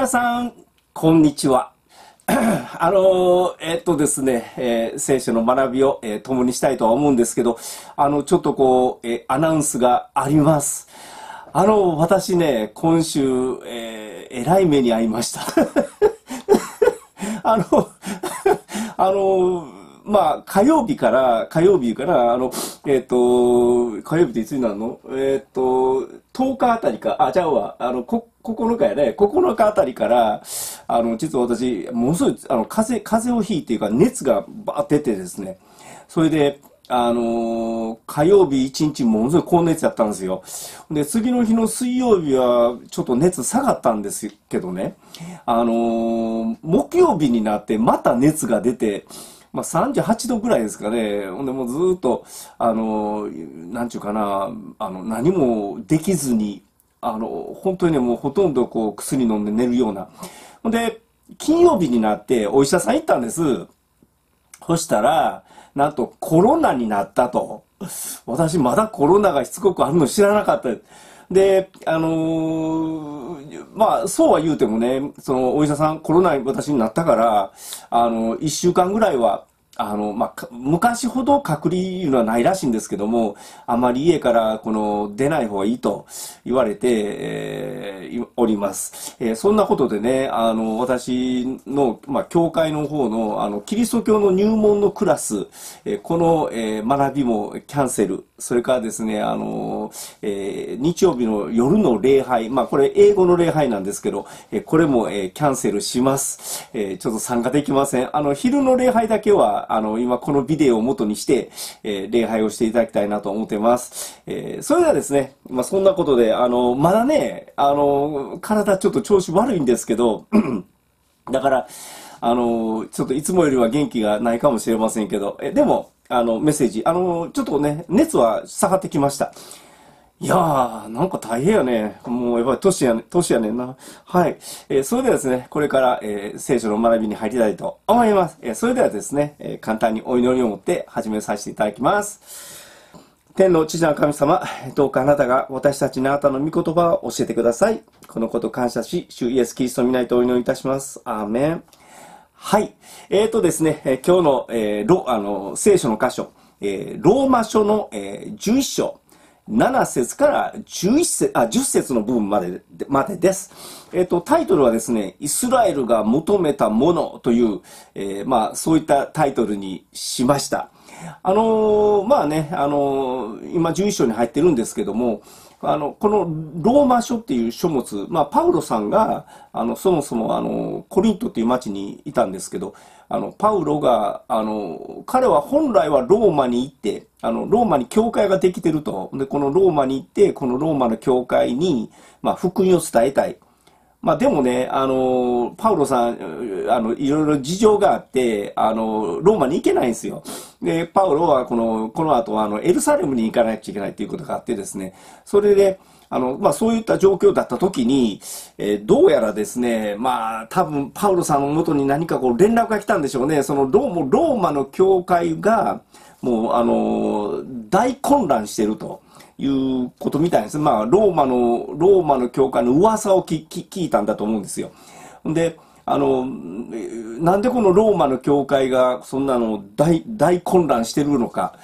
さん、こんにちは。ですね、聖書の学びを、共にしたいとは思うんですけど、ちょっとこう、アナウンスがあります。私ね、今週、えらい目に遭いました。あの、火曜日から、火曜日っていつになるの10日あたりか、9日やね、9日あたりから、実は私、ものすごい、風邪をひいていうか、熱がバーって出てですね、それで、火曜日一日ものすごい高熱やったんですよ。で、次の日の水曜日はちょっと熱下がったんですけどね、木曜日になってまた熱が出て、38度ぐらいですかね。ほんでもうずーっと、なんちゅうかな、何もできずに、本当にね、もうほとんどこう薬飲んで寝るような。ほんで、金曜日になってお医者さん行ったんです。そしたら、なんとコロナになったと。私まだコロナがしつこくあるの知らなかった。で、そうは言うてもね、そのお医者さんコロナに私になったから、一週間ぐらいは、昔ほど隔離いうのはないらしいんですけども、あまり家から出ない方がいいと言われて、おります。そんなことでね、私の、教会の方の、キリスト教の入門のクラス、この、学びもキャンセル。それからですね、日曜日の夜の礼拝、これ英語の礼拝なんですけど、これも、キャンセルします。ちょっと参加できません。昼の礼拝だけは、今このビデオを元にして、礼拝をしていただきたいなと思ってます。それではですね、そんなことで、まだね、体ちょっと調子悪いんですけど、だから、ちょっといつもよりは元気がないかもしれませんけど、でも、メッセージ、ちょっとね、熱は下がってきました。いやー、なんか大変やね。もうやっぱり年やねんな。はい。それではですね、これから、聖書の学びに入りたいと思います。それではですね、簡単にお祈りを持って始めさせていただきます。天の父なる神様、どうかあなたが私たちにあなたの御言葉を教えてください。このこと感謝し、主イエスキリストの皆にてお祈りいたします。アーメン。はい。ですね、今日の、聖書の箇所、ローマ書の、11章。7節から10節の部分までです。タイトルはですね、イスラエルが求めたものという、そういったタイトルにしました。今11章に入ってるんですけども、このローマ書っていう書物、パウロさんが、そもそもコリントっていう町にいたんですけど、パウロが、彼は本来はローマに行って、ローマに教会ができてると。で、このローマに行って、このローマの教会に、福音を伝えたい。でもね、パウロさん、いろいろ事情があって、ローマに行けないんですよ。で、パウロはこの後、エルサレムに行かなきゃいけないということがあってですね、それで、そういった状況だった時に、どうやらですね、多分、パウロさんの元に何か連絡が来たんでしょうね。ローマの教会が、もう、大混乱してると。いうことみたいです。ローマの教会の噂を聞いたんだと思うんですよ。で、なんでこのローマの教会がそんなの大混乱してるのか。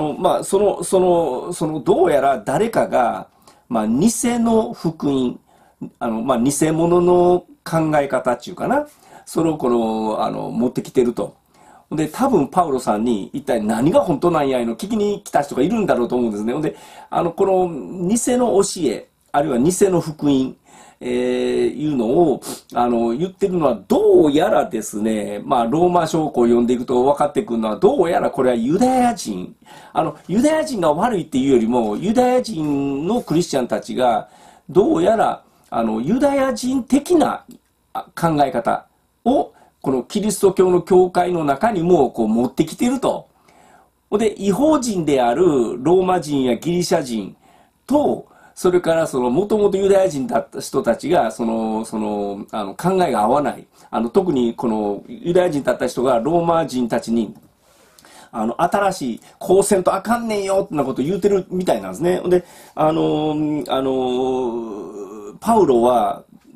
どうやら誰かが、偽の福音、偽物の考え方っていうかな。それを持ってきてると。で、多分パウロさんに一体何が本当なんやいの聞きに来た人がいるんだろうと思うんですね。で、この偽の教え、あるいは偽の福音、いうのを、言ってるのはどうやらですね、ローマ書を読んでいくと分かってくるのは、どうやらこれはユダヤ人。ユダヤ人が悪いっていうよりも、ユダヤ人のクリスチャンたちが、どうやら、ユダヤ人的な考え方を、このキリスト教の教会の中にも持ってきていると。で、異邦人であるローマ人やギリシャ人と、それからもともとユダヤ人だった人たちが、考えが合わない。特にこのユダヤ人だった人がローマ人たちに、新しい、こうせんとあかんねんよってなことを言うてるみたいなんですね。で、パウロは、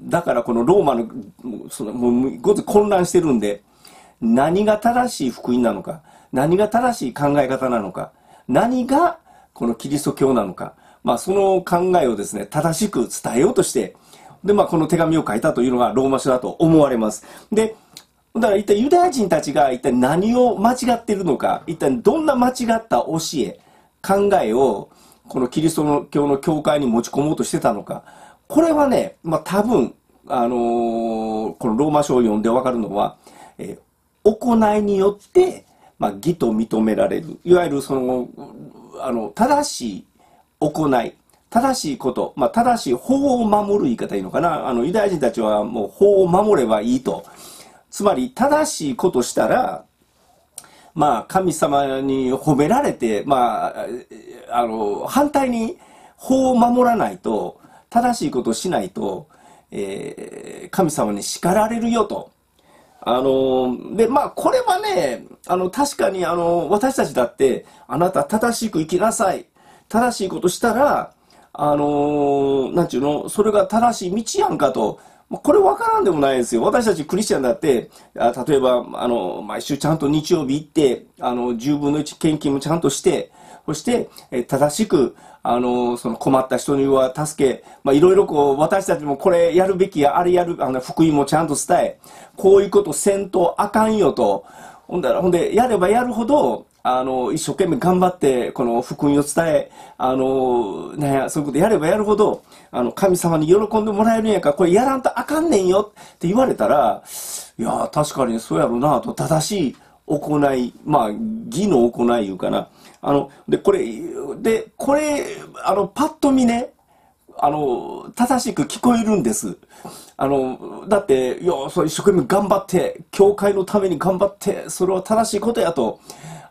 だからこのローマの、もうごつ混乱してるんで、何が正しい福音なのか、何が正しい考え方なのか、何がこのキリスト教なのか、その考えをですね、正しく伝えようとして、で、この手紙を書いたというのがローマ書だと思われます。で、だから一体ユダヤ人たちが一体何を間違っているのか、一体どんな間違った教え、考えをこのキリスト教の教会に持ち込もうとしてたのか。これはね、多分、このローマ書を読んでわかるのは、行いによって、義と認められる。いわゆる正しい行い。正しいこと。正しい法を守る言い方いいのかな。ユダヤ人たちはもう法を守ればいいと。つまり、正しいことしたら、神様に褒められて、反対に法を守らないと、正しいことをしないと、神様に叱られるよと。で、これはね、確かに私たちだって、あなた正しく生きなさい。正しいことしたら、なんちゅうの、それが正しい道やんかと。これ分からんでもないですよ。私たちクリスチャンだって、例えば、毎週ちゃんと日曜日行って、10分の1献金もちゃんとして、そして、正しく、その困った人には助け、いろいろ私たちもこれやるべきや、あれやる、福音もちゃんと伝え、こういうことせんとあかんよと。ほんで、やればやるほど、一生懸命頑張って、この福音を伝え、そういうことやればやるほど、神様に喜んでもらえるんやから、これやらんとあかんねんよって言われたら、いや、確かにそうやろなと、正しい行い、義の行いいうかな。これ、パッと見ね、正しく聞こえるんです。だって、いや、それ一生懸命頑張って、教会のために頑張って、それは正しいことやと、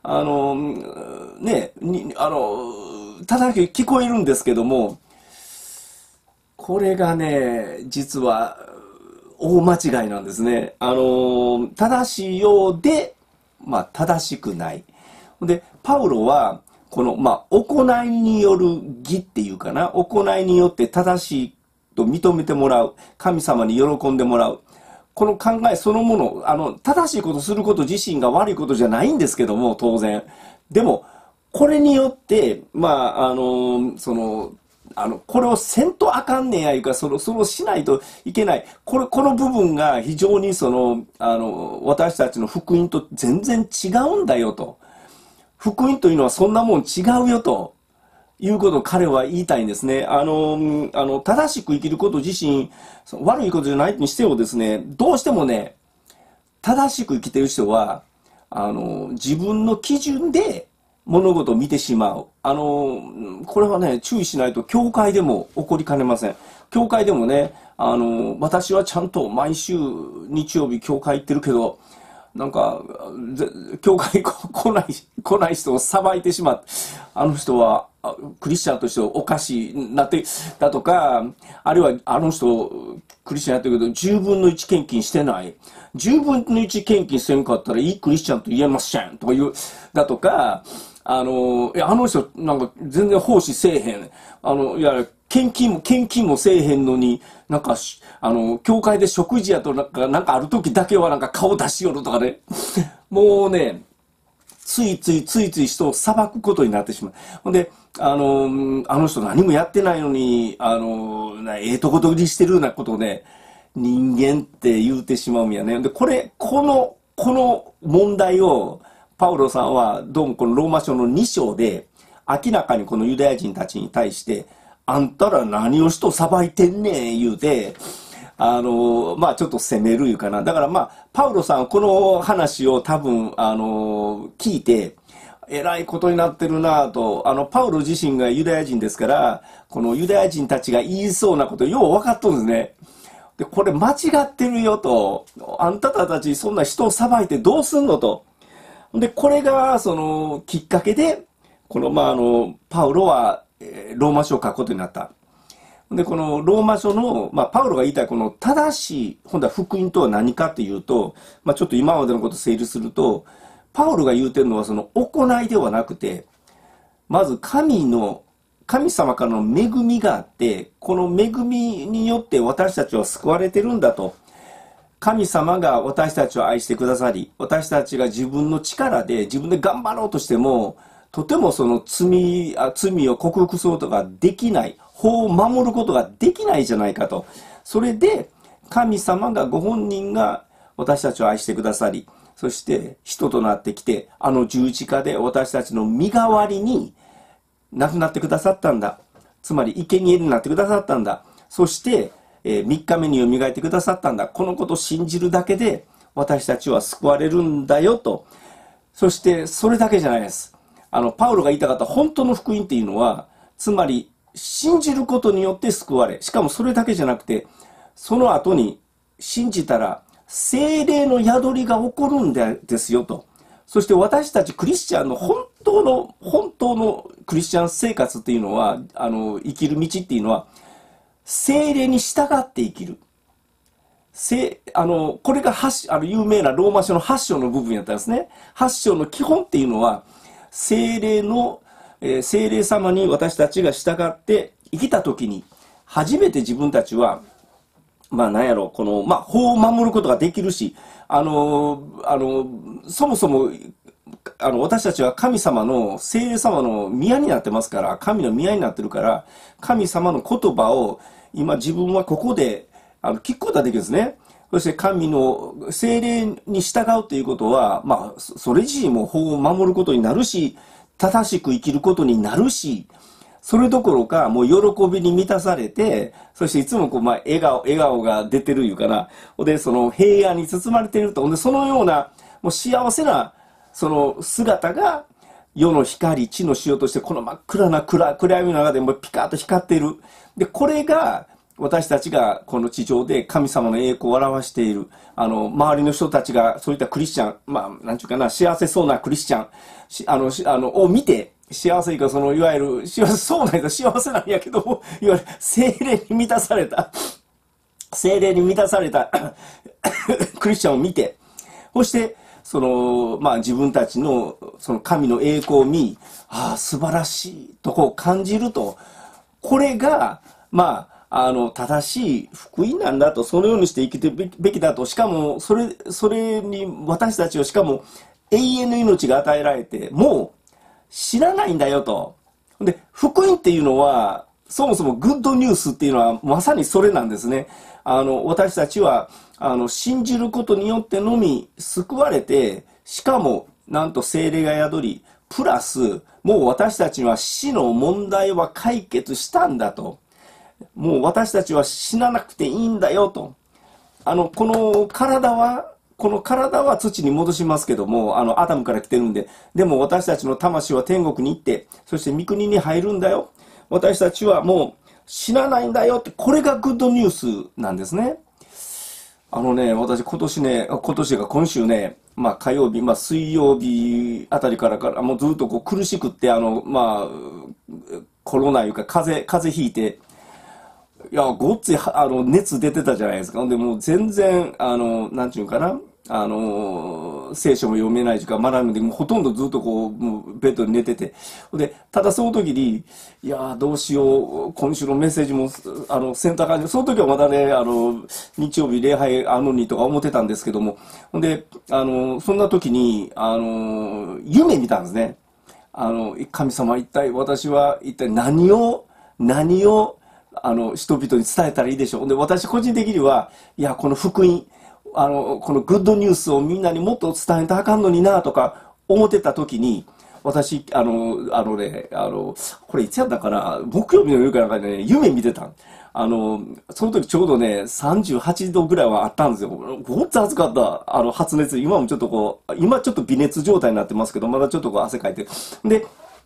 正しく聞こえるんですけども、これがね、実は、大間違いなんですね。正しいようで、正しくない。で、パウロは、この、行いによる義っていうかな、行いによって正しいと認めてもらう、神様に喜んでもらう。この考えそのもの、正しいことすること自身が悪いことじゃないんですけども、当然。でも、これによって、これをせんとあかんねやいうか、それをしないといけない。この部分が非常に私たちの福音と全然違うんだよと。福音というのはそんなもん違うよと。いうことを彼は言いたいんですね。正しく生きること自身、悪いことじゃないにしてもですね、どうしてもね、正しく生きてる人は、自分の基準で物事を見てしまう。これはね、注意しないと、教会でも起こりかねません。教会でもね、私はちゃんと毎週日曜日教会行ってるけど、なんか、教会来ない人を裁いてしまって、あの人は、クリスチャンとしておかしいなって、だとか、あるいはあの人、クリスチャンやってるけど、10分の1献金してない。10分の1献金せんかったらいいクリスチャンと言えません。とかいう、だとか、あの人、なんか全然奉仕せえへん。いや、献金もせえへんのに、なんか、教会で食事やとなんかある時だけはなんか顔出しよるとかね。もうね、ついつい人を裁くことになってしまう。ほんで、あの人何もやってないのに、とこ取りしてるようなことをね、人間って言うてしまうんやね。で、この問題を、パウロさんはどうもこのローマ書の2章で、明らかにこのユダヤ人たちに対して、あんたら何を人裁いてんねん言うて、ちょっと責めるいうかな。だからパウロさんこの話を多分、聞いて、えらいことになってるなぁと、パウロ自身がユダヤ人ですから、このユダヤ人たちが言いそうなことよう分かっとるんですね。で、これ間違ってるよと、あんたたちそんな人を裁いてどうすんのと。で、これが、きっかけで、この、パウロは、ローマ書を書くことになった。で、このローマ書の、パウロが言いたいこの正しい、今度は福音とは何かっていうと、ちょっと今までのことを整理すると、パウロが言うてるのはその行いではなくて、まず神神様からの恵みがあって、この恵みによって私たちは救われてるんだと。神様が私たちを愛してくださり、私たちが自分の力で自分で頑張ろうとしても、とてもその罪を克服することができない、法を守ることができないじゃないかと。それで、神様がご本人が私たちを愛してくださり、そして人となってきて、あの十字架で私たちの身代わりに亡くなってくださったんだ。つまり生贄になってくださったんだ。そして、3日目に蘇ってくださったんだ。このことを信じるだけで私たちは救われるんだよと。そしてそれだけじゃないです。パウロが言いたかった本当の福音っていうのは、つまり信じることによって救われ、しかもそれだけじゃなくて、その後に信じたら聖霊の宿りが起こるんですよと。そして私たちクリスチャンの本当のクリスチャン生活っていうのは、生きる道っていうのは、聖霊に従って生きる。これが有名なローマ書の8章の部分やったんですね。8章の基本っていうのは、聖霊様に私たちが従って生きたときに、初めて自分たちは、法を守ることができるし、そもそも、私たちは神様の、聖霊様の宮になってますから、神の宮になってるから、神様の言葉を、今自分はここで、聞くことができるんですね。そして神の聖霊に従うということは、それ自身も法を守ることになるし、正しく生きることになるし、それどころか、もう喜びに満たされて、そしていつも笑顔が出てるいうかな。で、その平安に包まれていると。で、そのような、もう幸せな、その姿が、世の光、地の塩として、この真っ暗な暗闇の中でもピカッと光っている。で、これが、私たちがこの地上で神様の栄光を表している、周りの人たちが、そういったクリスチャン、なんちゅうかな、幸せそうなクリスチャン、を見て、幸せか、いわゆる、幸せそうな人は幸せなんやけども、いわゆる、聖霊に満たされたクリスチャンを見て、そして、自分たちの、神の栄光を見、素晴らしいとこう感じると、これが、正しい福音なんだと、そのようにして生きてべきだと、しかも、それに私たちはしかも永遠の命が与えられて、もう知らないんだよと。で、福音っていうのは、そもそもグッドニュースっていうのはまさにそれなんですね。私たちは、信じることによってのみ救われて、しかも、なんと聖霊が宿り、プラス、もう私たちは死の問題は解決したんだと。もう私たちは死ななくていいんだよと。この体は土に戻しますけども、アダムから来てるんで、でも私たちの魂は天国に行って、そして御国に入るんだよ。私たちはもう死なないんだよって、これがグッドニュースなんですね。私今週ね、火曜日、水曜日あたりからもうずっと苦しくって、コロナいうか風邪ひいて、いや、ごっつい、熱出てたじゃないですか。で、もう全然、なんちゅうかな、聖書も読めない時間、学んで、もうほとんどずっともうベッドに寝てて。で、ただその時に、いやどうしよう、今週のメッセージも、センター感じ、その時はまだね、日曜日礼拝にとか思ってたんですけども、で、そんな時に、夢見たんですね。神様私は一体何を、人々に伝えたらいいでしょう。で、私個人的には、いや、この福音、このグッドニュースをみんなにもっと伝えたらあかんのになとか思ってた時に、私、これいつやったかな、木曜日の夜からなんかね、夢見てた。その時ちょうどね、38度ぐらいはあったんですよ。ごっつ暑かった。発熱。今もちょっと今ちょっと微熱状態になってますけど、まだちょっと汗かいてる。で、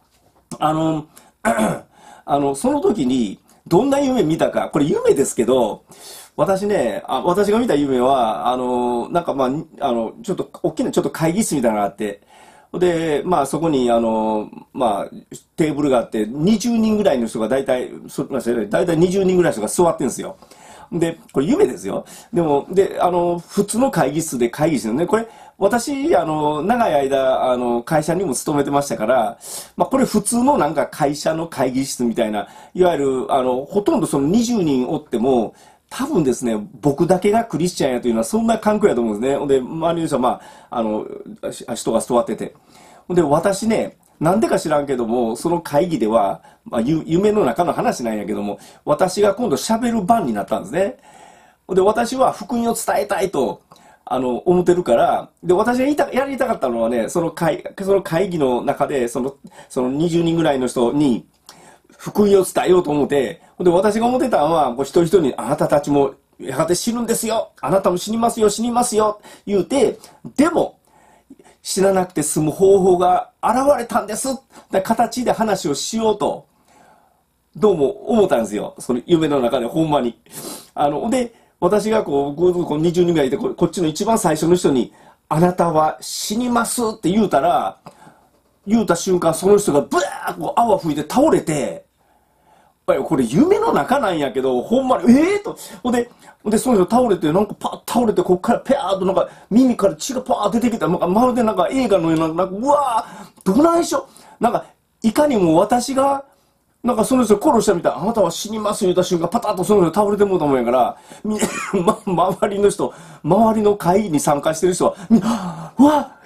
その時に、どんな夢見たか、これ夢ですけど、私が見た夢は、ちょっと、大きなちょっと会議室みたいなのがあって、で、そこに、テーブルがあって、20人ぐらいの人が大体20人ぐらいの人が座ってるんですよ。 で、これ夢ですよ。でも、で、普通の会議室で会議してるね。これ、私、長い間、会社にも勤めてましたから、まあ、これ普通のなんか会社の会議室みたいな、いわゆる、ほとんどその20人おっても、多分ですね、僕だけがクリスチャンやというのはそんな環境やと思うんですね。で、周りの人はまあ、人が座ってて。で、私ね、なんでか知らんけども、その会議では、まあ、夢の中の話なんやけども、私が今度喋る番になったんですね。で、私は福音を伝えたいと、思ってるから、で、私がやりたかったのはね、その会議の中で、その20人ぐらいの人に、福音を伝えようと思って、で、私が思ってたのは、一人一人に、あなたたちも、やがて死ぬんですよ。あなたも死にますよ、死にますよ。言うて、でも、死ななくて済む方法が現れたんです。って形で話をしようと、どうも思ったんですよ。その夢の中で、ほんまに。で、私がこう20人ぐらいいて、こっちの一番最初の人に、あなたは死にますって言うたら、言うた瞬間、その人がブワーッと泡吹いて倒れて、これ夢の中なんやけど、ほんまに、と。ほんで、その人倒れて、なんかパッ倒れて、こっからペアーっとなんか耳から血がパー出てきた。なんかまるでなんか映画のような、なんか、うわーどないしょ。なんか、いかにも私が、なんかその人殺したみたい。あなたは死にます言うた瞬間、パタッとその人倒れてもうたもんやから、周りの人、周りの会議に参加してる人は、うわ、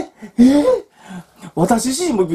私自身も、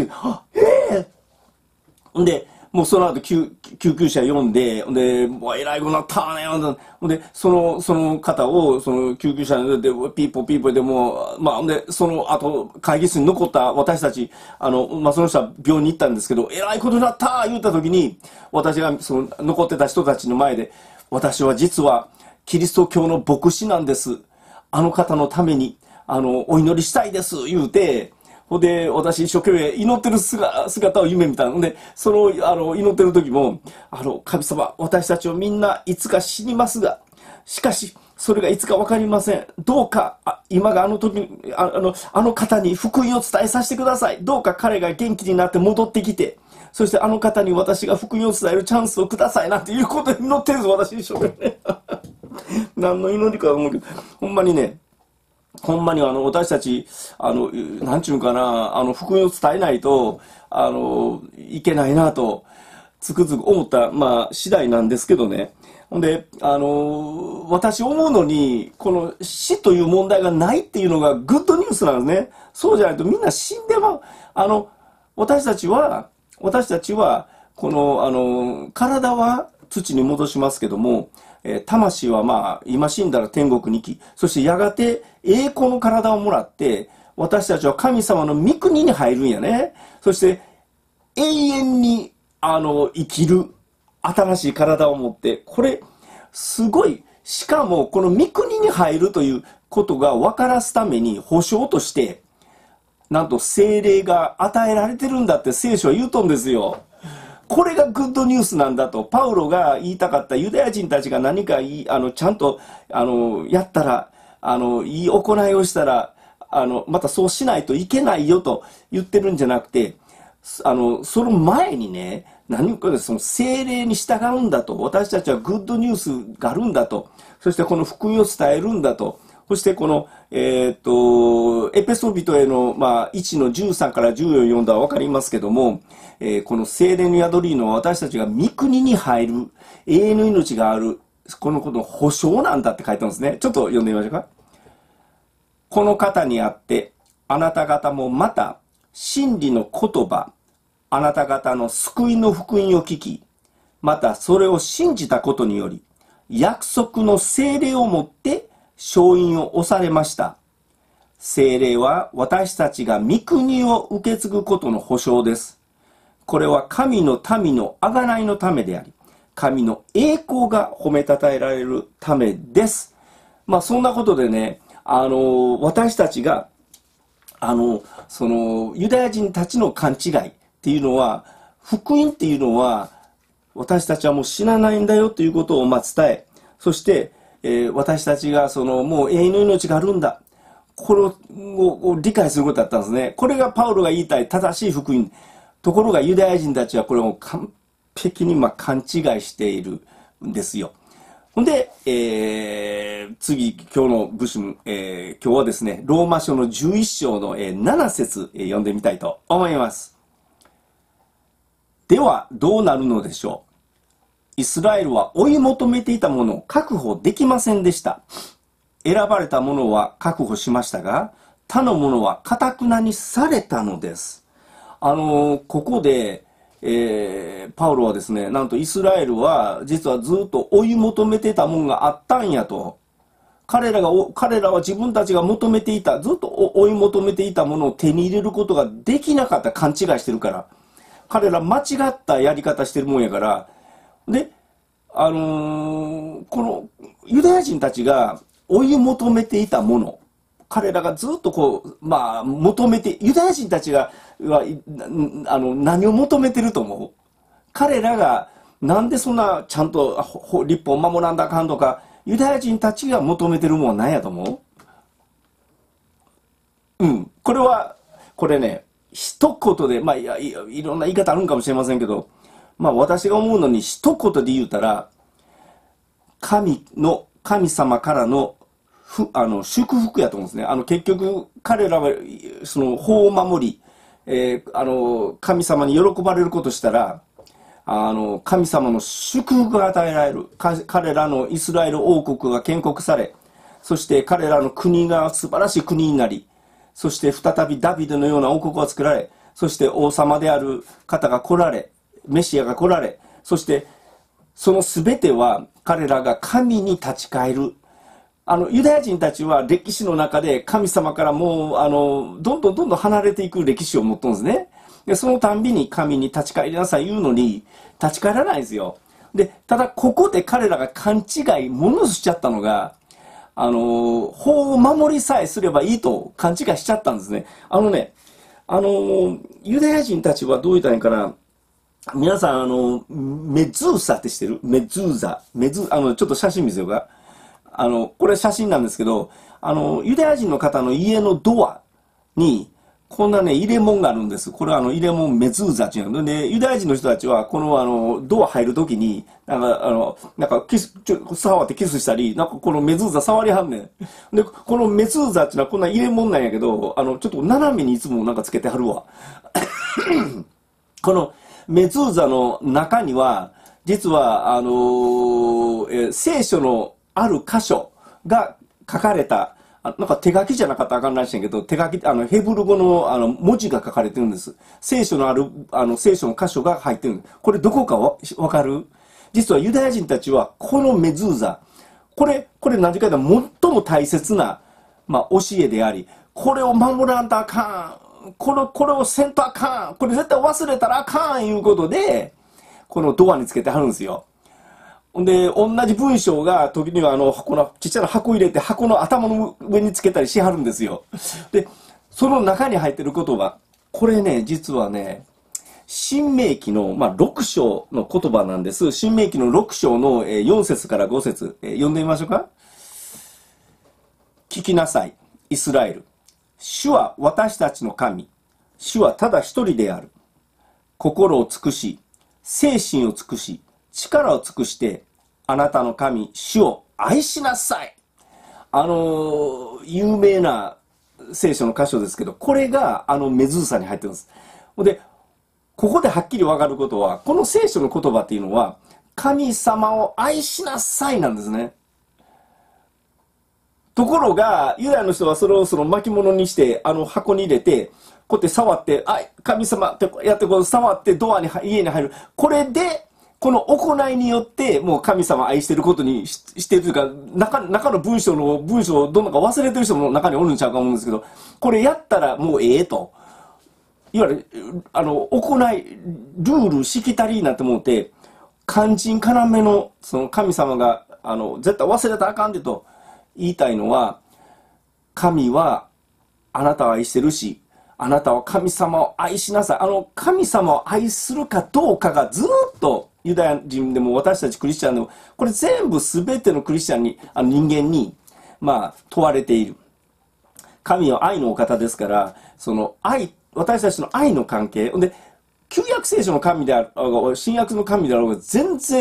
んで、もうその後救急車呼んで、もう偉いことなったね、ほんで、その方を、その救急車で、ピーポーピーポーでもう、まあ、で、その後、会議室に残った私たち、まあ、その人は病院に行ったんですけど、偉いことになった言った時に、私が、その、残ってた人たちの前で、私は実は、キリスト教の牧師なんです。あの方のために、お祈りしたいです、言うて、ほんで、私一生懸命祈ってる姿を夢見たので、祈ってる時も、神様、私たちはみんないつか死にますが、しかし、それがいつかわかりません。どうか、今があの時、あの方に福音を伝えさせてください。どうか彼が元気になって戻ってきて、そしてあの方に私が福音を伝えるチャンスをくださいなんていうことに祈ってるんです、私一生懸命。何の祈りか思うけど、ほんまにね、ほんまに私たち、なんちゅうんかな、福音を伝えないと、いけないなと、つくづく思った、まあ、次第なんですけどね。ほんで、私思うのに、この死という問題がないっていうのがグッドニュースなんですね。そうじゃないとみんな死んでまう。私たちは、この、体は土に戻しますけども、魂はまあ、今死んだら天国に行き、そしてやがて栄光の体をもらって、私たちは神様の御国に入るんやね。そして、永遠に、生きる新しい体を持って、これ、すごい、しかも、この御国に入るということが分からすために、保証として、なんと聖霊が与えられてるんだって聖書は言うとんですよ。これがグッドニュースなんだと、パウロが言いたかったユダヤ人たちが何かちゃんと、やったら、いい行いをしたら、またそうしないといけないよと言ってるんじゃなくて、その前にね、何かその聖霊に従うんだと、私たちはグッドニュースがあるんだと、そしてこの福音を伝えるんだと、そしてこの、エペソビトへの、まあ、1の13から14読んだらわかりますけども、この聖霊の宿りの私たちが御国に入る、永遠の命がある、このことの保証なんだって書いてあるんですね。ちょっと読んでみましょうか。この方にあって、あなた方もまた、真理の言葉、あなた方の救いの福音を聞き、またそれを信じたことにより、約束の聖霊をもって承認を押されました。聖霊は私たちが御国を受け継ぐことの保証です。これは神の民の贖いのためであり、神の栄光が褒めたたえられるためです。まあそんなことでね、私たちが、そのユダヤ人たちの勘違いっていうのは、福音っていうのは、私たちはもう死なないんだよということをまあ伝え、そして、私たちがもう永遠の命があるんだ。これを理解することだったんですね。これがパウロが言いたい正しい福音。ところがユダヤ人たちはこれを完璧に勘違いしているんですよ。 ほんで、次、今日の部首、今日はですね、ローマ書の11章の、7節、読んでみたいと思います。では、どうなるのでしょう。イスラエルは追い求めていたものを確保できませんでした。選ばれたものは確保しましたが、他のものは堅なにされたのです。ここで、パウロはですね、なんとイスラエルは実はずっと追い求めてたものがあったんやと。彼らは自分たちが求めていた、ずっと追い求めていたものを手に入れることができなかった。勘違いしてるから。彼ら間違ったやり方してるもんやから。で、このユダヤ人たちが追い求めていたもの、彼らがずっと求めて、ユダヤ人たちは何を求めてると思う？彼らがなんでそんなちゃんと立法を守らんだあかんとか、ユダヤ人たちが求めてるものは何やと思う？これね、一言で、いろんな言い方あるんかもしれませんけど、私が思うのに一言で言うたら、神様からの祝福やと思うんですね。結局、彼らは、その、法を守り、神様に喜ばれることしたら、神様の祝福が与えられる。彼らのイスラエル王国が建国され、そして彼らの国が素晴らしい国になり、そして再びダビデのような王国が作られ、そして王様である方が来られ、メシアが来られ、そしてその全ては彼らが神に立ち返る。ユダヤ人たちは歴史の中で神様からもう、どんどん離れていく歴史を持ってるんですね。で、そのたんびに神に立ち返りなさい言うのに、立ち返らないんですよ。で、ただここで彼らが勘違い、ものしちゃったのが、法を守りさえすればいいと勘違いしちゃったんですね。ユダヤ人たちはどう言ったらいいかな。皆さん、メズーサって知ってる？メズーザ。ちょっと写真見せようか。これ写真なんですけど、ユダヤ人の方の家のドアに、こんなね、入れ物があるんです。これは入れ物メズーザっていうので、ユダヤ人の人たちは、このドア入るときに、触ってキスしたり、このメズーザ触りはんねん。で、このメズーザっていうのはこんな入れ物なんやけど、ちょっと斜めにいつもつけてはるわ。このメズーザの中には、実は、聖書のある箇所が書かれた、手書きじゃなかったらあかんらしいんやけど、手書き、ヘブル語の文字が書かれてるんです。聖書のある、聖書の箇所が入ってる。これどこかわかる？実はユダヤ人たちは、このメズーザ、これ何て言うか最も大切な、教えであり、これを守らんとあかん。これをせんとあかん。これ絶対忘れたらあかんいうことで、このドアにつけてはるんですよ。で、同じ文章が時にはこのちっちゃな箱入れて箱の頭の上につけたりしはるんですよ。で、その中に入ってる言葉、これね、実はね、新明記の、6章の言葉なんです。新明記の6章の4節から5節、読んでみましょうか。聞きなさい、イスラエル。主は私たちの神。主はただ一人である。心を尽くし、精神を尽くし、力を尽くして、あなたの神、主を愛しなさい。有名な聖書の箇所ですけど、これがメズーサに入ってるんです。で、ここではっきりわかることは、この聖書の言葉っていうのは、神様を愛しなさいなんですね。ところが、ユダヤの人はそれをその巻物にして、箱に入れて、こうやって触って、神様ってやってこう触って家に入る。これで、この行いによって、もう神様を愛してることにしてるというか、中の文章をどんなか忘れてる人も中におるんちゃうか思うんですけど、これやったらもうええと。いわゆる、行い、ルール、しきたりになって思って、肝心要の、その神様が、絶対忘れたらあかんでと言いたいのは、神はあなたを愛してるし、あなたは神様を愛しなさい。神様を愛するかどうかがずっと、ユダヤ人でも私たちクリスチャンでも、これ全部全てのクリスチャンに、人間に、問われている。神は愛のお方ですから、その愛、私たちの愛の関係。で、旧約聖書の神であろうが、新約の神であろうが、全然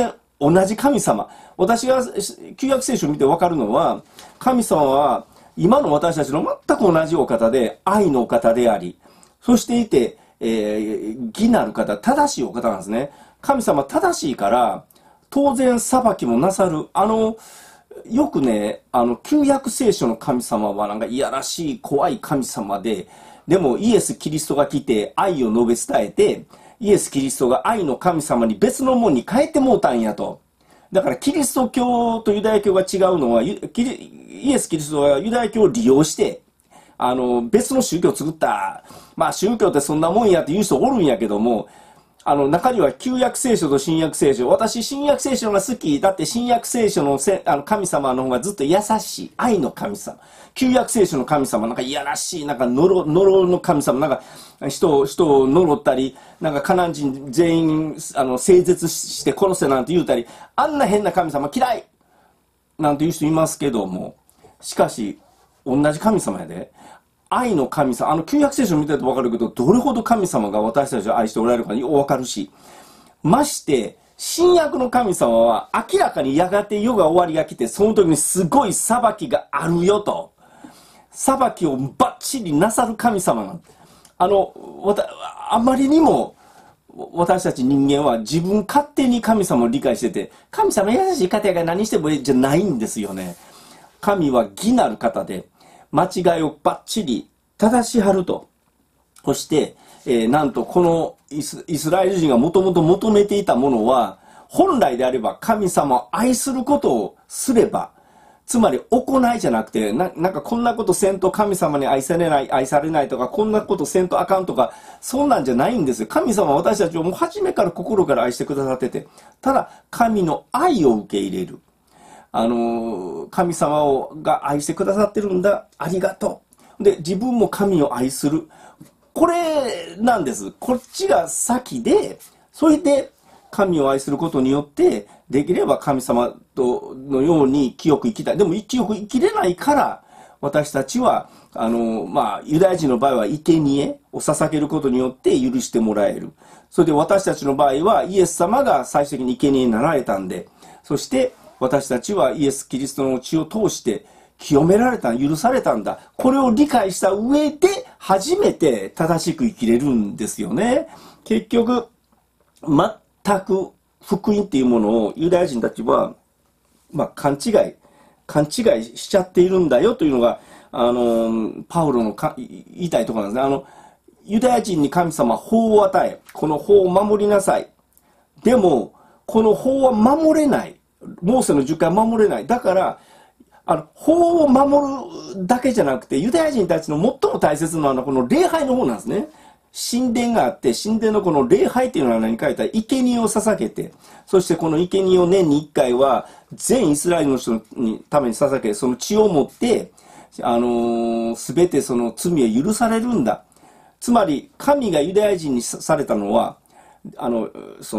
同じ神様。私が旧約聖書を見てわかるのは、神様は今の私たちの全く同じお方で、愛のお方であり、そしていて、義なる方、正しいお方なんですね。神様正しいから、当然裁きもなさる。よくね、旧約聖書の神様はなんかいやらしい怖い神様で、でもイエス・キリストが来て愛を述べ伝えて、イエス・キリストが愛の神様に別のものに変えてもうたんやと。だからキリスト教とユダヤ教が違うのは、イエス・キリストはユダヤ教を利用して、別の宗教を作った。まあ宗教ってそんなもんやって言う人おるんやけども、中には旧約聖書と新約聖書。私、新約聖書が好き。だって新約聖書の神様の方がずっと優しい。愛の神様。旧約聖書の神様、なんかいやらしい、なんか呪の神様、なんか人を呪ったり、なんかカナン人全員、整絶して殺せなんて言うたり、あんな変な神様嫌いなんて言う人いますけども、しかし、同じ神様やで。愛の神様、旧約聖書を見てると分かるけど、どれほど神様が私たちを愛しておられるかよく分かるし、まして、新約の神様は明らかにやがて世が終わりが来て、その時にすごい裁きがあるよと。裁きをバッチリなさる神様なんです。あまりにも、私たち人間は自分勝手に神様を理解してて、神様優しい方やから何してもいいじゃないんですよね。神は義なる方で、間違いをバッチリ正しはると。そして、なんとこのイスラエル人がもともと求めていたものは、本来であれば神様を愛することをすれば、つまり行いじゃなくて、なんかこんなことせんと神様に愛されないとか、こんなことせんとあかんとか、そんなんじゃないんですよ。神様は私たちをもう初めから心から愛してくださってて、ただ神の愛を受け入れる。神様が愛してくださってるんだ。ありがとう。で、自分も神を愛する。これなんです。こっちが先で、それで神を愛することによって、できれば神様のように清く生きたい。でも清く生きれないから、私たちは、ユダヤ人の場合は生贄を捧げることによって許してもらえる。それで私たちの場合はイエス様が最終的に生贄になられたんで、そして、私たちはイエス・キリストの血を通して清められた、許されたんだ。これを理解した上で初めて正しく生きれるんですよね。結局、全く福音っていうものをユダヤ人たちは、勘違いしちゃっているんだよというのが、パウロの言いたいところなんですね。ユダヤ人に神様は法を与え、この法を守りなさい。でも、この法は守れない。モーセの10回守れない。だから、法を守るだけじゃなくて、ユダヤ人たちの最も大切なのはこの礼拝の方なんですね。神殿があって、神殿のこの礼拝っていうのは何か言ったら、生贄を捧げて、そしてこの生贄を年に1回は、全イスラエルの人のために捧げ、その血を持って、すべてその罪を許されるんだ。つまり、神がユダヤ人にされたのは、日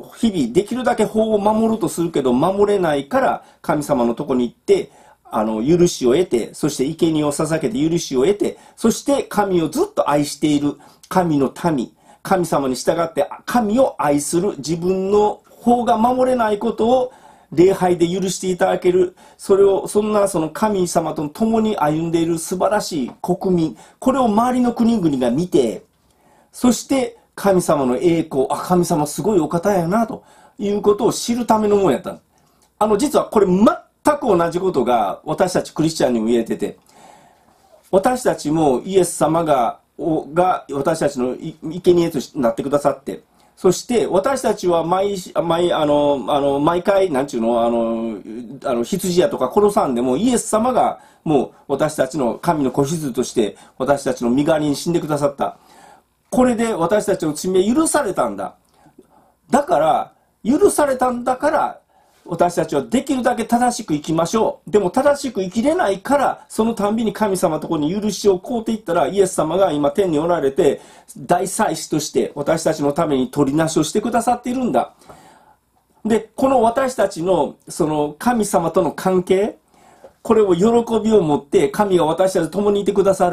々できるだけ法を守ろうとするけど守れないから神様のとこに行って許しを得て、そして生贄を捧げて許しを得て、そして神をずっと愛している神の民、神様に従って神を愛する、自分の法が守れないことを礼拝で許していただける、その神様と共に歩んでいる素晴らしい国民、これを周りの国々が見て、そして神様の栄光、神様すごいお方やな、ということを知るためのものやった。実はこれ全く同じことが私たちクリスチャンにも言えてて、私たちもイエス様が私たちの生贄となってくださって、そして私たちは毎回、なんちゅうの、羊やとか殺さんでも、イエス様がもう私たちの神の子羊として私たちの身代わりに死んでくださった。これで私たちの罪は許されたんだ。許されたんだから、私たちはできるだけ正しく生きましょう。でも正しく生きれないから、そのたんびに神様のところに許しを請うていったら、イエス様が今天におられて、大祭司として私たちのために取りなしをしてくださっているんだ。で、この私たちの、その神様との関係、これを喜びを持って、神が私たちと共にいてくださる。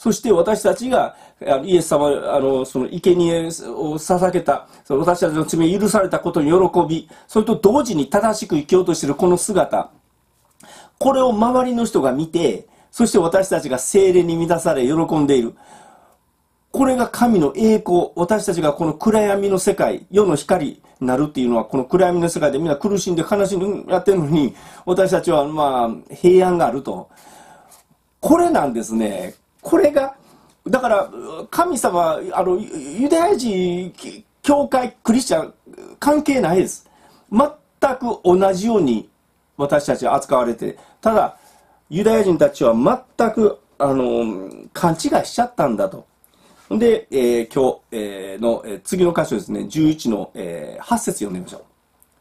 そして私たちが、イエス様、その生贄を捧げた、その私たちの罪を許されたことに喜び、それと同時に正しく生きようとしているこの姿、これを周りの人が見て、そして私たちが聖霊に満たされ喜んでいる。これが神の栄光。私たちがこの暗闇の世界、世の光になるっていうのは、この暗闇の世界でみんな苦しんで悲しんでやってるのに、私たちは平安があると。これなんですね。これが、だから、神様、ユダヤ人、教会、クリスチャン、関係ないです。全く同じように私たちは扱われて、ただ、ユダヤ人たちは全く、勘違いしちゃったんだと。で、今日、の、次の箇所ですね、11の、8節読んでみましょう。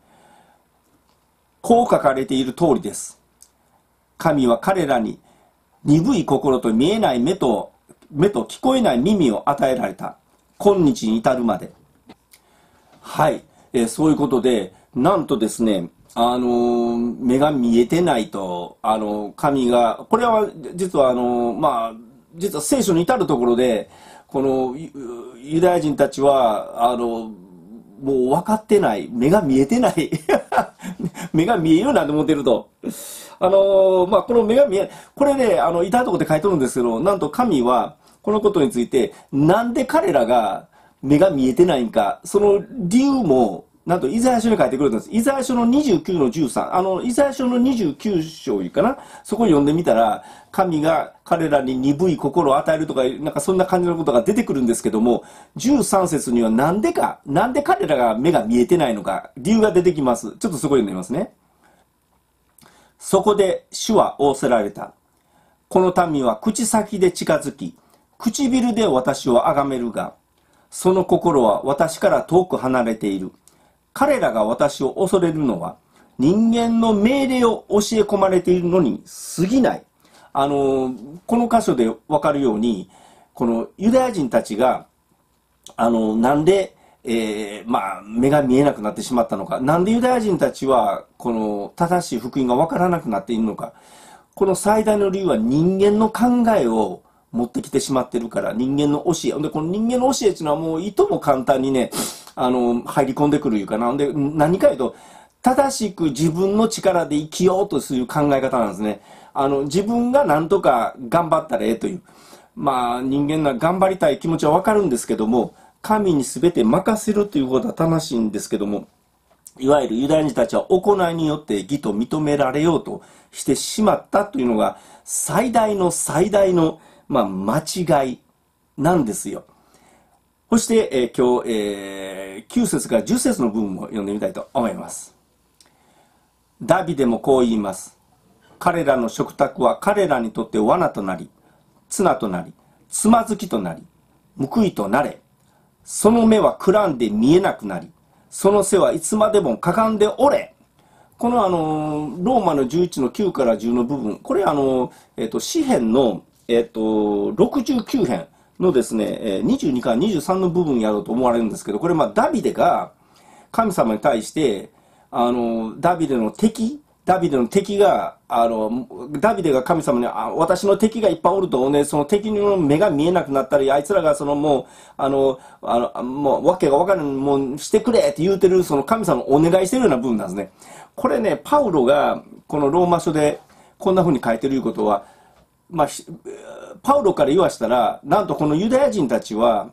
こう書かれている通りです。神は彼らに鈍い心と見えない目と聞こえない耳を与えられた。今日に至るまで。はい。そういうことで、なんとですね、目が見えてないと、神が、これは実は実は聖書に至るところで、このユダヤ人たちは、もう分かってない、目が見えてない目が見えるなんて思ってると。この目が見えない、これね、至るところで書いてるんですけど、なんと神は、このことについて、なんで彼らが目が見えてないんか、その理由も、なんとイザヤ書に書いてくれたんです。イザヤ書の29の13。イザヤ書の29章かな、そこを読んでみたら、神が彼らに鈍い心を与えるとか、なんかそんな感じのことが出てくるんですけども、13節にはなんで彼らが目が見えてないのか、理由が出てきます。ちょっとそこ読んでみますね。そこで主は仰せられた。この民は口先で近づき、唇で私を崇めるが、その心は私から遠く離れている。彼らが私を恐れるのは、人間の命令を教え込まれているのに過ぎない。この箇所でわかるように、このユダヤ人たちが、なんで、目が見えなくなってしまったのか。なんでユダヤ人たちは、この正しい福音がわからなくなっているのか。この最大の理由は人間の考えを持ってきてしまってるから、人間の教え。で、この人間の教えっていうのはもういとも簡単にね、入り込んでくるいうかな。で、何か言うと、正しく自分の力で生きようとする考え方なんですね。自分が何とか頑張ったらええという。人間が頑張りたい気持ちはわかるんですけども、神に全て任せるということは正しいんですけども、いわゆるユダヤ人たちは行いによって義と認められようとしてしまったというのが最大の間違いなんですよ。そして、今日、9節から10節の部分を読んでみたいと思います。ダビデもこう言います。彼らの食卓は彼らにとって罠となり、綱となり、つまずきとなり、報いとなれ。その目はくらんで見えなくなり、その背はいつまでもかがんでおれ。このローマの11の9から10の部分、これ詩編の、69編のですね、22から23の部分やろうと思われるんですけど、これダビデが神様に対して、ダビデの敵が、ダビデが神様に、私の敵がいっぱいおるとね、その敵の目が見えなくなったり、あいつらがもう、わけがわからんもんしてくれって言うてる、その神様をお願いしてるような部分なんですね。これね、パウロが、このローマ書で、こんな風に書いてるいうことは、パウロから言わしたら、なんとこのユダヤ人たちは、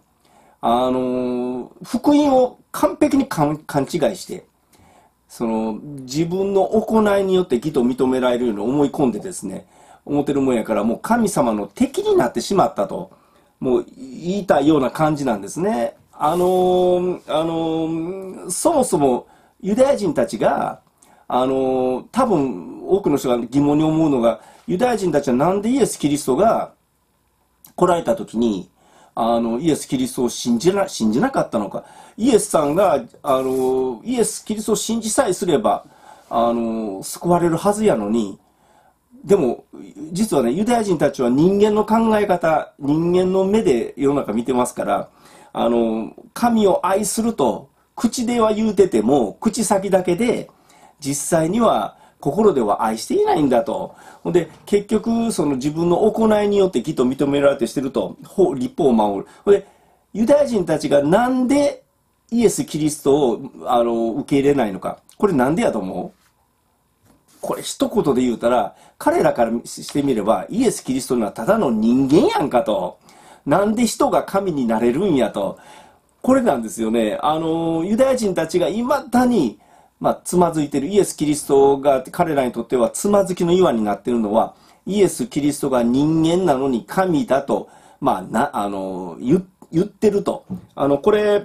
福音を完璧に勘違いして、自分の行いによって義と認められるように思い込んでですね、思ってるもんやから、もう神様の敵になってしまったと、もう言いたいような感じなんですね。そもそもユダヤ人たちが、多分多くの人が疑問に思うのが、ユダヤ人たちはなんでイエス・キリストが来られた時に、イエス・キリストを信じなかったのか。イエスさんが、イエス・キリストを信じさえすれば、救われるはずやのに、でも、実はね、ユダヤ人たちは人間の考え方、人間の目で世の中見てますから、神を愛すると、口では言うてても、口先だけで、実際には心では愛していないんだと。ほんで、結局、その自分の行いによって義と認められてしてると、立法を守る。ほんで、ユダヤ人たちがなんでイエス・キリストを受け入れないのか。これなんでやと思う？これ一言で言うたら、彼らからしてみれば、イエス・キリストにはただの人間やんかと。なんで人が神になれるんやと。これなんですよね。ユダヤ人たちが未だに、つまずいてる。イエス・キリストが彼らにとってはつまずきの岩になってるのは、イエス・キリストが人間なのに神だと、言ってると。これ、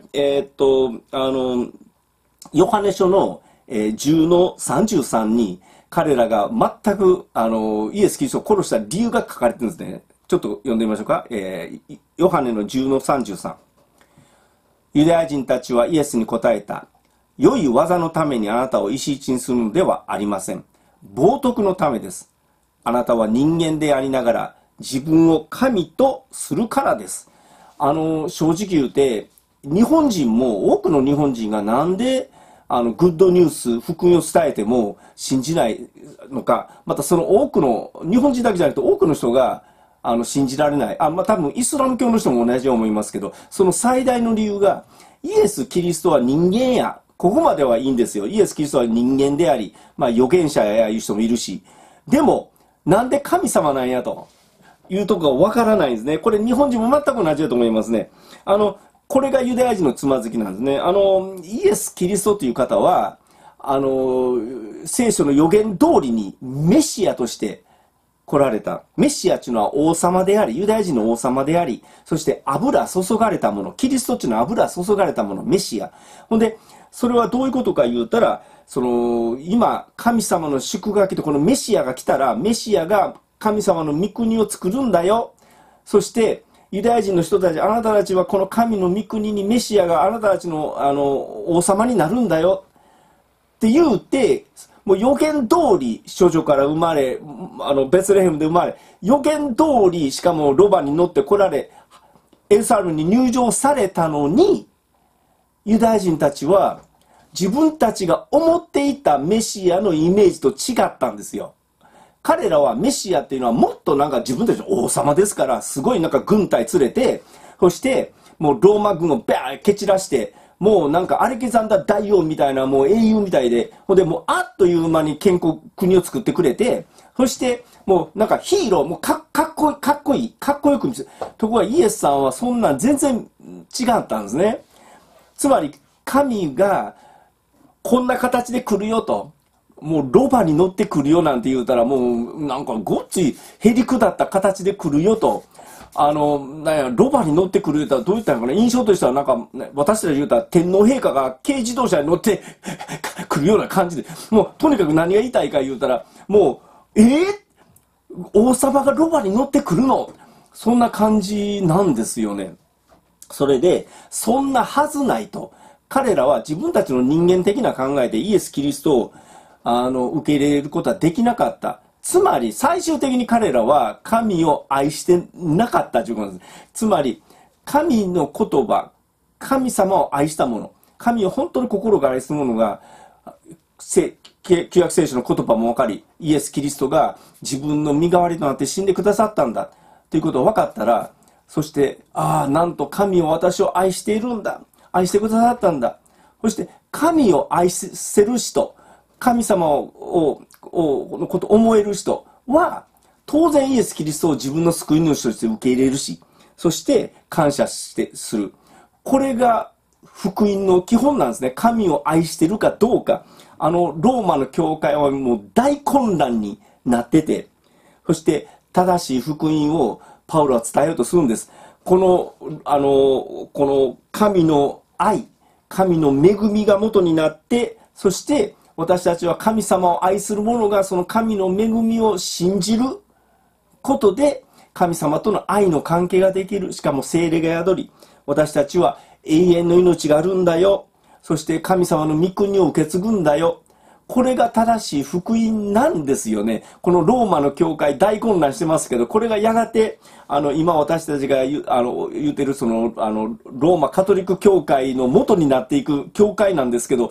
ヨハネ書の、10の33に、彼らが全く、イエス・キリストを殺した理由が書かれてるんですね。ちょっと読んでみましょうか。ヨハネの10の33。ユダヤ人たちはイエスに答えた。良い技のためにあなたを石打ちにするのではありません。冒涜のためです。あなたは人間でありながら自分を神とするからです。正直言うて、日本人も、多くの日本人がなんで、グッドニュース、福音を伝えても信じないのか、またその多くの、日本人だけじゃなくて多くの人が、信じられない。多分イスラム教の人も同じように思いますけど、その最大の理由が、イエス・キリストは人間や。ここまではいいんですよ。イエス・キリストは人間であり、預言者やいう人もいるし。でも、なんで神様なんやというところがわからないんですね。これ日本人も全く同じだと思いますね。これがユダヤ人のつまずきなんですね。イエス・キリストという方は、聖書の予言通りにメシアとして来られた。メシアというのは王様であり、ユダヤ人の王様であり、そして油注がれたもの、キリストというのは油注がれたもの、メシア。ほんで、それはどういうことか言うたら、今、神様の祝福が来て、このメシアが来たら、メシアが神様の御国を作るんだよ。そして、ユダヤ人の人たち、あなたたちはこの神の御国にメシアがあなたたちの、王様になるんだよ。って言うて、もう予言通り、処女から生まれ、ベツレヘムで生まれ、予言通り、しかもロバに乗って来られ、エルサレムに入場されたのに、ユダヤ人たちは、自分たちが思っていたメシアのイメージと違ったんですよ。彼らはメシアっていうのはもっと自分たちの王様ですから、すごい軍隊連れて、そしてもうローマ軍をバーッ蹴散らして、もうアレキザンダー大王みたいなもう英雄みたいで、ほんでもうあっという間に国を作ってくれて、そしてもうヒーロー、もうかっこいい、かっこよく見せる。ところがイエスさんはそんなん全然違ったんですね。つまり神がこんな形で来るよと。もうロバに乗ってくるよなんて言うたらもうごっついへりくだった形で来るよと。ロバに乗ってくる言うたらどう言ったのかな、印象としては私たち言うたら天皇陛下が軽自動車に乗って来るような感じで、もうとにかく何が言いたいか言うたら、もう、王様がロバに乗ってくるの？そんな感じなんですよね。それで、そんなはずないと。彼らは自分たちの人間的な考えでイエス・キリストを受け入れることはできなかった。つまり、最終的に彼らは神を愛してなかったということなんです。つまり、神の言葉、神様を愛した者、神を本当に心が愛する者が、旧約聖書の言葉も分かり、イエス・キリストが自分の身代わりとなって死んでくださったんだということが分かったら、そして、なんと神を私を愛しているんだ。愛してくださったんだ。そして、神を愛せる人、神様のことを思える人は、当然イエス・キリストを自分の救い主として受け入れるし、そして感謝する。これが福音の基本なんですね。神を愛してるかどうか。ローマの教会はもう大混乱になってて、そして正しい福音をパウロは伝えようとするんです。この神の愛、神の恵みが元になって、そして私たちは神様を愛する者がその神の恵みを信じることで神様との愛の関係ができる。しかも聖霊が宿り、私たちは永遠の命があるんだよ。そして神様の御国を受け継ぐんだよ。これが正しい福音なんですよね。このローマの教会大混乱してますけど、これがやがて今私たちが言うてるローマカトリック教会の元になっていく教会なんですけど、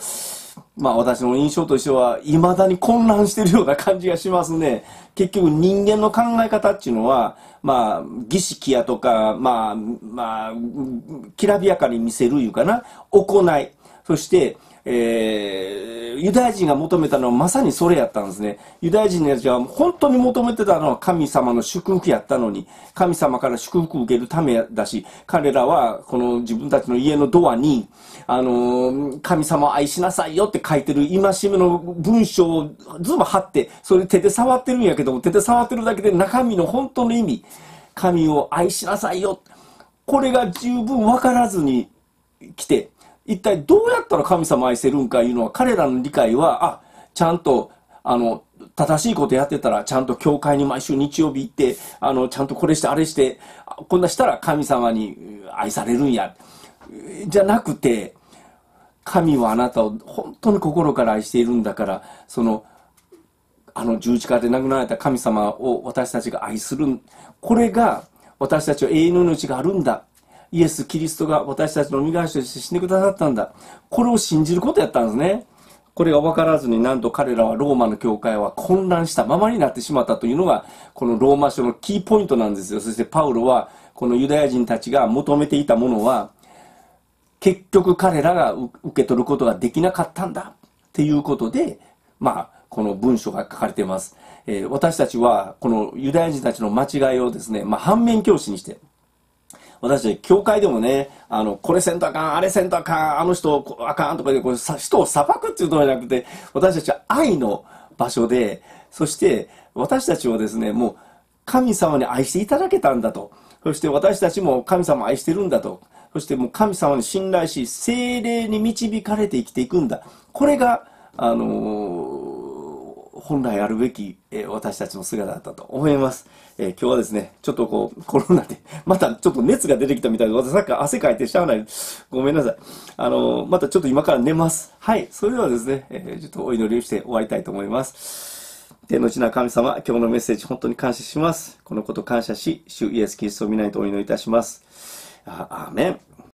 まあ私の印象としては、未だに混乱してるような感じがしますね。結局人間の考え方っていうのは、まあ儀式やとか、きらびやかに見せるいうかな、行い。そして、ユダヤ人が求めたのはまさにそれやったんですね。ユダヤ人たちは本当に求めてたのは神様の祝福やったのに、神様から祝福を受けるためだし、彼らはこの自分たちの家のドアに、神様を愛しなさいよって書いてる戒めの文章をずっと貼って、それ手で触ってるんやけども、手で触ってるだけで中身の本当の意味、神を愛しなさいよ。これが十分わからずに来て、一体どうやったら神様を愛せるんかいうのは、彼らの理解は、ちゃんと、正しいことやってたら、ちゃんと教会に毎週日曜日行って、ちゃんとこれしてあれして、こんなしたら神様に愛されるんや。じゃなくて、神はあなたを本当に心から愛しているんだから、十字架で亡くなられた神様を私たちが愛する。これが私たちは永遠の命があるんだ。イエス・キリストが私たちの身代わりとして死んでくださったんだ。これを信じることやったんですね。これが分からずに、なんと彼らはローマの教会は混乱したままになってしまったというのが、このローマ書のキーポイントなんですよ。そしてパウロは、このユダヤ人たちが求めていたものは、結局彼らが受け取ることができなかったんだ。っていうことで、この文章が書かれています。私たちは、このユダヤ人たちの間違いをですね、反面教師にして、私たち、教会でもね、これせんとあかん、あれせんとあかん、あの人あかんとかで、人を裁くっていうのじゃなくて、私たちは愛の場所で、そして私たちはですね、もう神様に愛していただけたんだと。そして私たちも神様を愛してるんだと。そしてもう神様に信頼し、聖霊に導かれて生きていくんだ。これが、本来あるべき、私たちの姿だったと思います。今日はですね、ちょっとコロナで、またちょっと熱が出てきたみたいで、私さっき汗かいてしゃあない。ごめんなさい。またちょっと今から寝ます。はい。それではですね、ちょっとお祈りをして終わりたいと思います。天の地な神様、今日のメッセージ本当に感謝します。このこと感謝し、主イエス・キリストを皆にとお祈りいたします。アーメン。